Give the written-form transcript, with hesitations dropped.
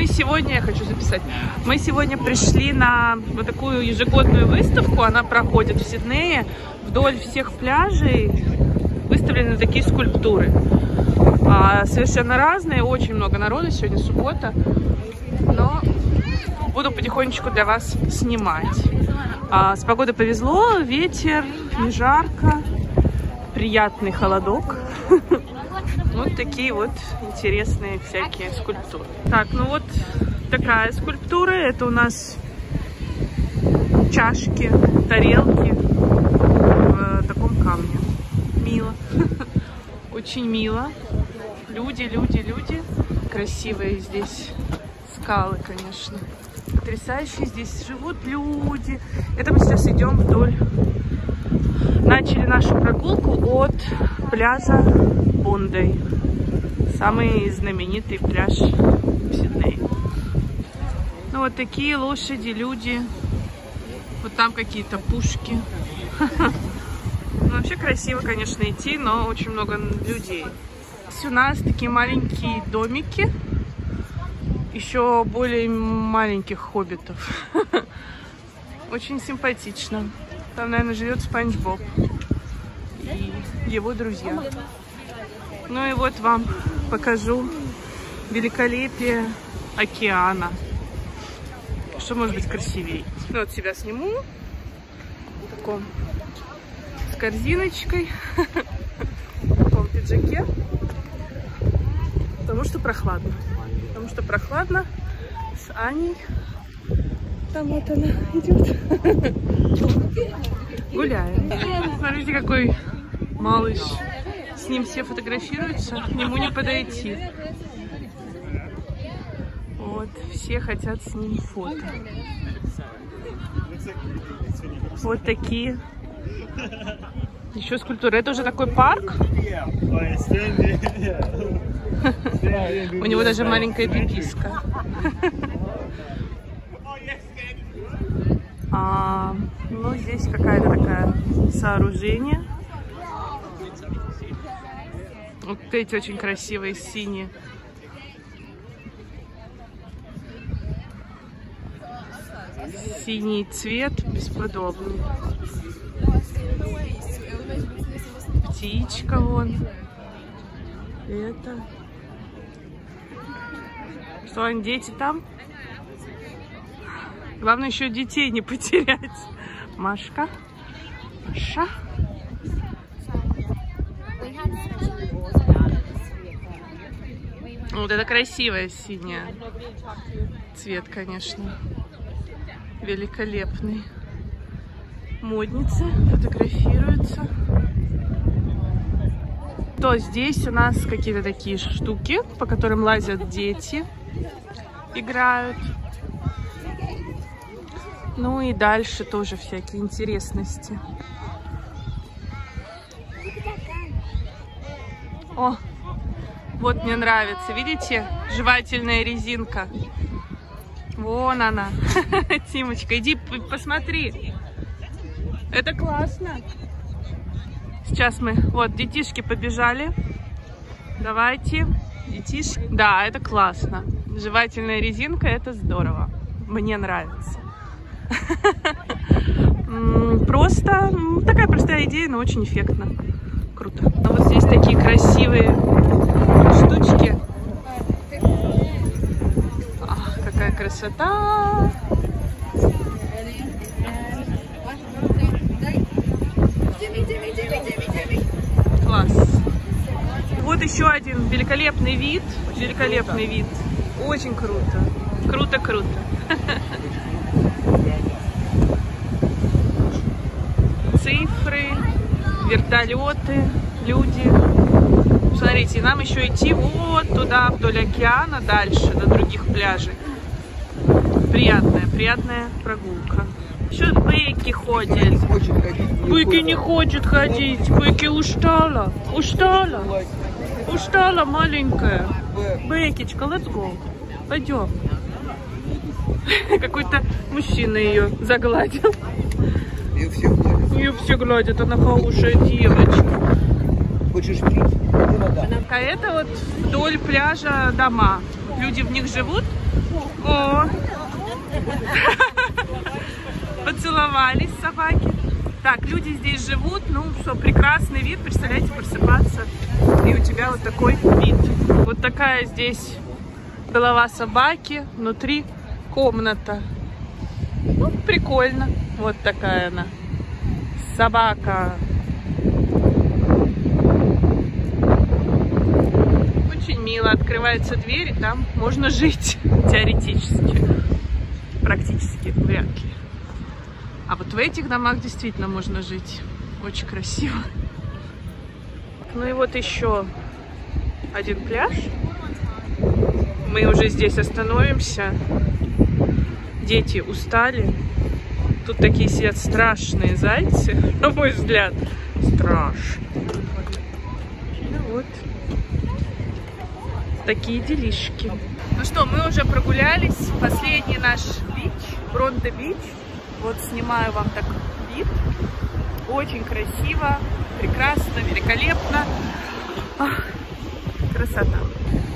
Мы сегодня, я хочу записать, мы сегодня пришли на вот такую ежегодную выставку. Она проходит в Сиднее. Вдоль всех пляжей выставлены такие скульптуры. Совершенно разные, очень много народа. Сегодня суббота. Но буду потихонечку для вас снимать. С погодой повезло, ветер, не жарко, приятный холодок. Вот такие вот интересные всякие скульптуры. Так, ну вот такая скульптура. Это у нас чашки, тарелки в таком камне. Мило. Очень мило. Люди. Красивые здесь скалы, конечно. Потрясающие. Здесь живут люди. Это мы сейчас идем вдоль. Начали нашу прогулку от пляжа Бондай. Самый знаменитый пляж в Сиднее. Ну вот такие лошади, люди. Вот там какие-то пушки. Ну, вообще красиво, конечно, идти, но очень много людей. Здесь у нас такие маленькие домики. Еще более маленьких хоббитов. Очень симпатично. Там, наверное, живет Спанч Боб и его друзья. Ну и вот вам покажу великолепие океана. Что может быть красивее? Ну, вот себя сниму в таком, с корзиночкой, в таком пиджаке, потому что прохладно. Потому что прохладно с Аней. Там вот она идет. Гуляем. Смотрите, какой малыш. С ним все фотографируются, к нему не подойти. Вот, все хотят с ним фото. Вот такие. Еще скульптуры. Это уже такой парк. У него даже маленькая пиписка. Ну, здесь какая-то такая сооружение. Вот эти очень красивые, синие. Синий цвет бесподобный. Птичка вон. Это. Что, они, дети там? Главное еще детей не потерять. Машка. Маша. Вот это красивая синяя. Цвет, конечно. Великолепный. Модницы фотографируются. То здесь у нас какие-то такие штуки, по которым лазят дети. Играют. Ну и дальше тоже всякие интересности. О, вот мне нравится. Видите? Жевательная резинка. Вон она. Тимочка, иди посмотри. Это классно. Сейчас мы... Вот, детишки побежали. Давайте. Детишки. Да, это классно. Жевательная резинка, это здорово. Мне нравится. Просто такая простая идея, но очень эффектно. Круто. А вот здесь такие красивые штучки. Какая красота! Класс. Вот еще один великолепный вид. Великолепный вид. Очень круто. Круто. Цифры, вертолеты, люди. Смотрите, нам еще идти вот туда, вдоль океана, дальше, до других пляжей. Приятная прогулка. Еще Бейки ходит. Бейки не хочет ходить. Бейки устала. Устала маленькая. Бейкичка, let's go. Пойдем. Какой-то мужчина ее загладил. Ее все гладят, она хорошая девочка. Хочешь пить? А это вот вдоль пляжа дома. Люди в них живут. Поцеловались собаки. Так, люди здесь живут, ну что, прекрасный вид, представляете, просыпаться, и у тебя вот такой вид. Вот такая здесь голова собаки, внутри комната. Ну, прикольно. Вот такая она. Собака. Очень мило. Открывается дверь, и там можно жить теоретически. Практически вряд ли. А вот в этих домах действительно можно жить. Очень красиво. Ну и вот еще один пляж. Мы уже здесь остановимся. Дети устали. Тут такие сидят страшные зайцы, на мой взгляд. Страшные. Ну вот. Такие делишки. Ну что, мы уже прогулялись. Последний наш бич, Бронте-Бич. Вот снимаю вам так вид. Очень красиво, прекрасно, великолепно. Ах, красота.